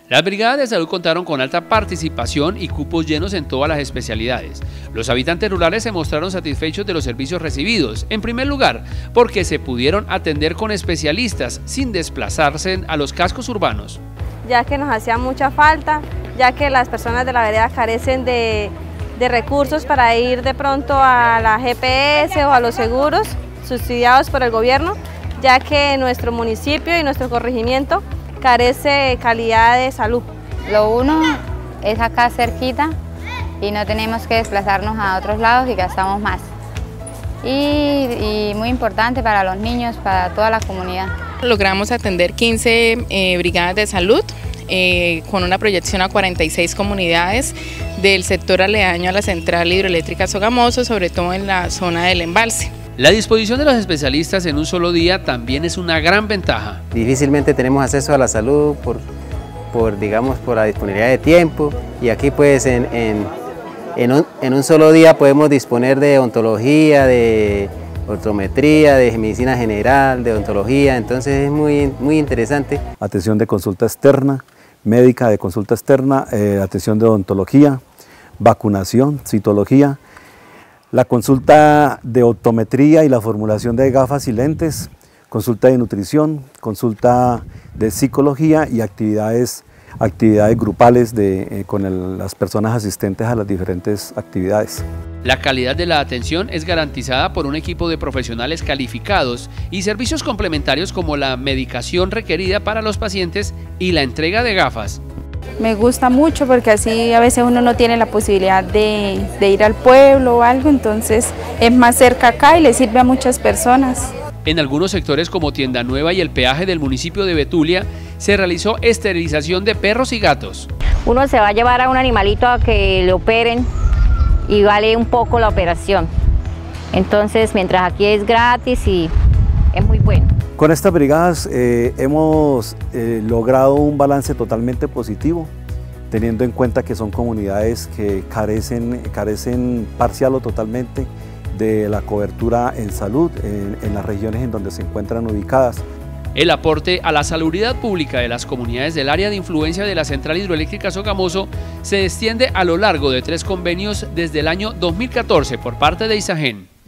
Las brigadas de salud contaron con alta participación y cupos llenos en todas las especialidades. Los habitantes rurales se mostraron satisfechos de los servicios recibidos, en primer lugar, porque se pudieron atender con especialistas sin desplazarse a los cascos urbanos. Ya que nos hacía mucha falta, ya que las personas de la vereda carecen de recursos para ir de pronto a la GPS o a los seguros subsidiados por el gobierno, ya que nuestro municipio y nuestro corregimiento carece de calidad de salud. Lo uno es acá cerquita y no tenemos que desplazarnos a otros lados y gastamos más. Y muy importante para los niños, para toda la comunidad. Logramos atender 15 brigadas de salud con una proyección a 46 comunidades del sector aledaño a la central hidroeléctrica Sogamoso, sobre todo en la zona del embalse. La disposición de los especialistas en un solo día también es una gran ventaja. Difícilmente tenemos acceso a la salud por la disponibilidad de tiempo, y aquí pues en un solo día podemos disponer de odontología, de ortometría, de medicina general, de odontología, entonces es muy interesante. Atención de consulta externa, médica de consulta externa, atención de odontología, vacunación, citología, la consulta de optometría y la formulación de gafas y lentes, consulta de nutrición, consulta de psicología y actividades grupales con las personas asistentes a las diferentes actividades. La calidad de la atención es garantizada por un equipo de profesionales calificados y servicios complementarios como la medicación requerida para los pacientes y la entrega de gafas. Me gusta mucho porque así a veces uno no tiene la posibilidad de ir al pueblo o algo, entonces es más cerca acá y le sirve a muchas personas. En algunos sectores como Tienda Nueva y el peaje del municipio de Betulia se realizó esterilización de perros y gatos. Uno se va a llevar a un animalito a que le operen y vale un poco la operación. Entonces, mientras aquí es gratis y es muy bueno. Con estas brigadas hemos logrado un balance totalmente positivo, teniendo en cuenta que son comunidades que carecen parcial o totalmente de la cobertura en salud en las regiones en donde se encuentran ubicadas. El aporte a la salubridad pública de las comunidades del área de influencia de la central hidroeléctrica Sogamoso se extiende a lo largo de 3 convenios desde el año 2014 por parte de ISAGEN.